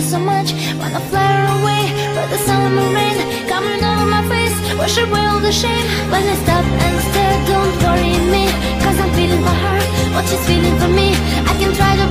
so much, wanna fly her away, but the sun and the rain coming over my face, wash away all the shame. When I stop and stare, don't worry me, cause I'm feeling for her what she's feeling for me. I can try to